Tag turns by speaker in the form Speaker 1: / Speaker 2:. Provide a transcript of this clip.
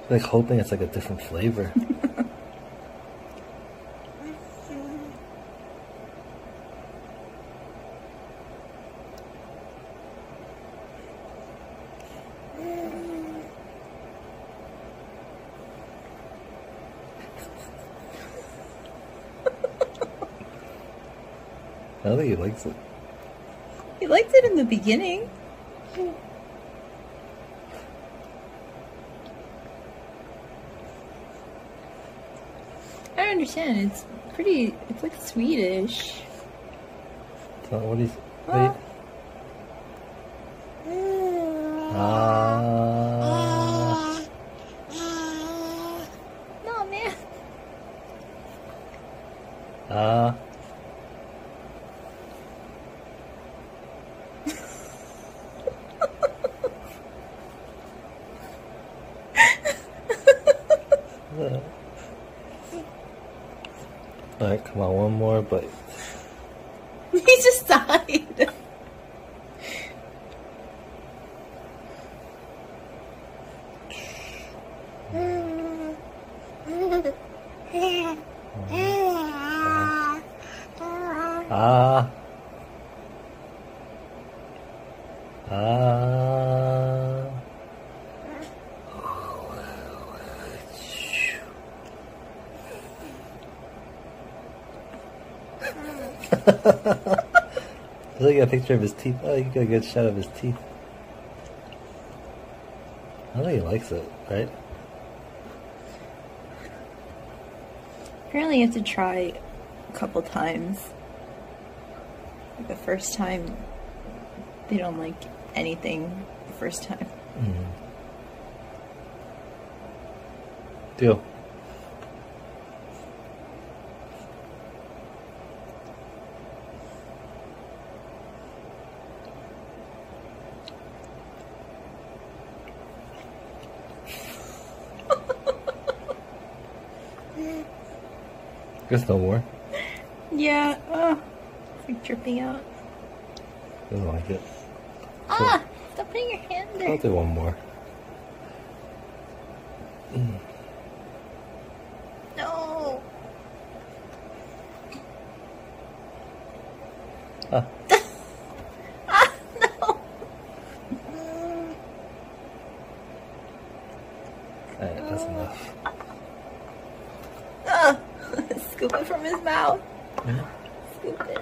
Speaker 1: Like hoping it's like a different flavor. I don't think he likes it.
Speaker 2: He liked it in the beginning. I don't understand. It's pretty. It's like Swedish.
Speaker 1: It's not what he's. Wait.
Speaker 2: No, man.
Speaker 1: Alright, come on, one more bite.
Speaker 2: He just died.
Speaker 1: Ah. Look at a picture of his teeth. Oh, you got a good shot of his teeth. I know he likes it, right?
Speaker 2: Apparently you have to try a couple times. Like the first time, they don't like anything the first time.
Speaker 1: Deal. Guess no more.
Speaker 2: Yeah, it's like dripping out.
Speaker 1: Doesn't like it.
Speaker 2: Ah! Stop putting your hand there.
Speaker 1: I'll do one more.
Speaker 2: No!
Speaker 1: Ah.
Speaker 2: Ah, no!
Speaker 1: Alright, that's enough.
Speaker 2: Ah! Scoop it from his mouth. Scoop it.